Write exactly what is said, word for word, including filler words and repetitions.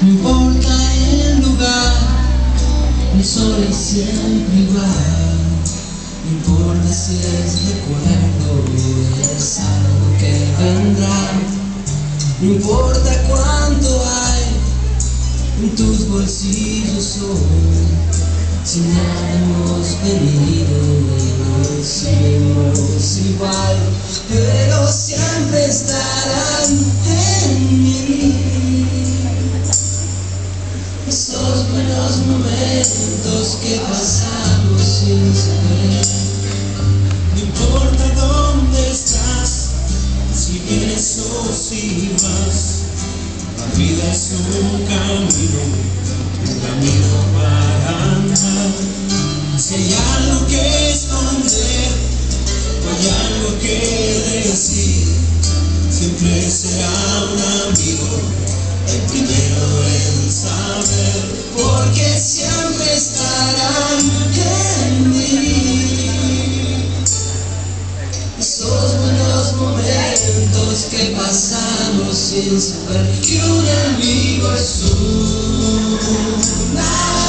No importa el lugar, el sol es siempre igual. No importa si es recuerdo, es algo que vendrá. No importa cuánto hay en tus bolsillos hoy, si nada hemos venido y nos seguimos igual, pero siempre estarán en mí esos buenos momentos que pasamos sin saber. No importa dónde estás, si vienes o si vas, la vida es un camino, un camino para andar. Si hay algo que esconder o hay algo que decir, siempre será un amigo el primero en saber, porque siempre estarán en mí esos buenos momentos que pasamos sin saber que un amigo es una